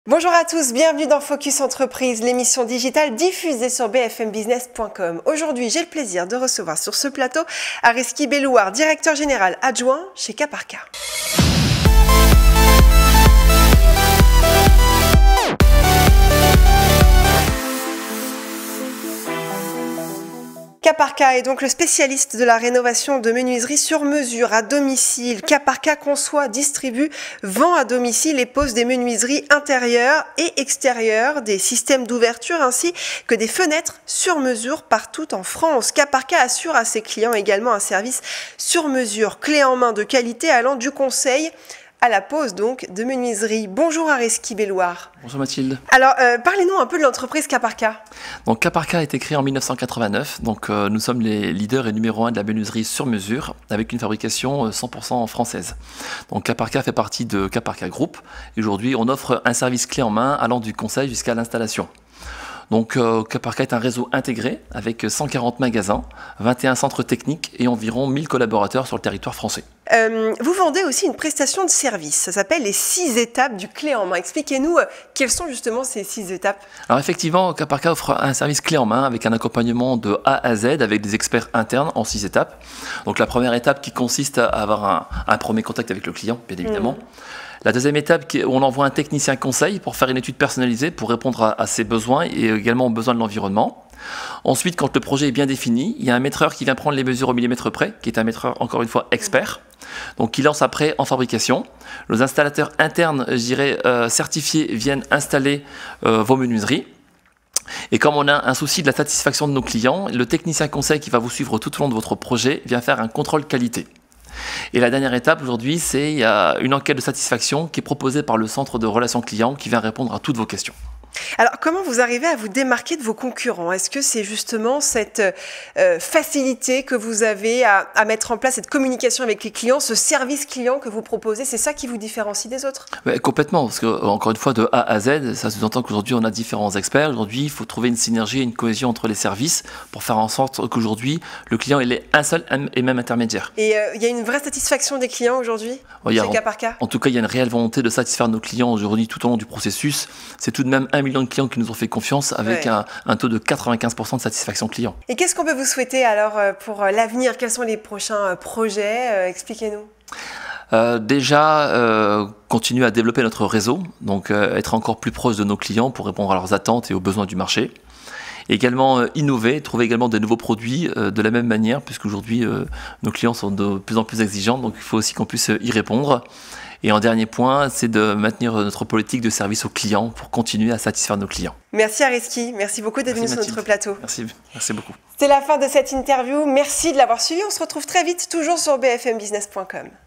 Bonjour à tous, bienvenue dans Focus Entreprise, l'émission digitale diffusée sur bfmbusiness.com. Aujourd'hui, j'ai le plaisir de recevoir sur ce plateau Ariski Bellouard, directeur général adjoint chez Caparca. Caparca est donc le spécialiste de la rénovation de menuiseries sur mesure à domicile. Caparca conçoit, distribue, vend à domicile et pose des menuiseries intérieures et extérieures, des systèmes d'ouverture ainsi que des fenêtres sur mesure partout en France. Caparca assure à ses clients également un service sur mesure, clé en main de qualité allant du conseil à la pose donc de menuiserie. Bonjour Ariski Bellouard. Bonjour Mathilde. Alors parlez-nous un peu de l'entreprise Caparca. Donc Caparca a été créé en 1989, donc nous sommes les leaders et numéro 1 de la menuiserie sur mesure avec une fabrication 100% française. Donc Caparca fait partie de Caparca Group et aujourd'hui on offre un service clé en main allant du conseil jusqu'à l'installation. Donc Caparca est un réseau intégré avec 140 magasins, 21 centres techniques et environ 1000 collaborateurs sur le territoire français. Vous vendez aussi une prestation de service, ça s'appelle les 6 étapes du clé en main. Expliquez-nous quelles sont justement ces 6 étapes. Alors effectivement, Caparca offre un service clé en main avec un accompagnement de A à Z avec des experts internes en 6 étapes. Donc la première étape qui consiste à avoir un premier contact avec le client, bien évidemment. La deuxième étape, où on envoie un technicien conseil pour faire une étude personnalisée pour répondre à ses besoins et également aux besoins de l'environnement. Ensuite, quand le projet est bien défini, il y a un maîtreur qui vient prendre les mesures au millimètre près, qui est un maîtreur, encore une fois, expert. Donc, qui lance après en fabrication. Les installateurs internes, je dirais, certifiés, viennent installer vos menuiseries. Et comme on a un souci de la satisfaction de nos clients, le technicien conseil qui va vous suivre tout au long de votre projet vient faire un contrôle qualité. Et la dernière étape aujourd'hui, c'est il y a une enquête de satisfaction qui est proposée par le centre de relations clients qui vient répondre à toutes vos questions. Alors, comment vous arrivez à vous démarquer de vos concurrents? Est-ce que c'est justement cette facilité que vous avez à mettre en place, cette communication avec les clients, ce service client que vous proposez, c'est ça qui vous différencie des autres? Complètement, parce que encore une fois, de A à Z, ça sous-entend qu'aujourd'hui on a différents experts. Aujourd'hui, il faut trouver une synergie et une cohésion entre les services pour faire en sorte qu'aujourd'hui, le client il est un seul et même intermédiaire. Et il y a une vraie satisfaction des clients aujourd'hui chez Caparca? En tout cas, il y a une réelle volonté de satisfaire nos clients aujourd'hui tout au long du processus. C'est tout de même 1 million de clients qui nous ont fait confiance avec un taux de 95% de satisfaction client. Et qu'est-ce qu'on peut vous souhaiter alors pour l'avenir? Quels sont les prochains projets? Expliquez-nous. Déjà, continuer à développer notre réseau, donc être encore plus proche de nos clients pour répondre à leurs attentes et aux besoins du marché. Également innover, trouver également des nouveaux produits de la même manière, puisqu'aujourd'hui nos clients sont de plus en plus exigeants, donc il faut aussi qu'on puisse y répondre. Et en dernier point, c'est de maintenir notre politique de service aux clients pour continuer à satisfaire nos clients. Merci Ariski, merci beaucoup d'être venu sur notre plateau. Merci beaucoup. C'est la fin de cette interview, merci de l'avoir suivi, on se retrouve très vite toujours sur bfmbusiness.com.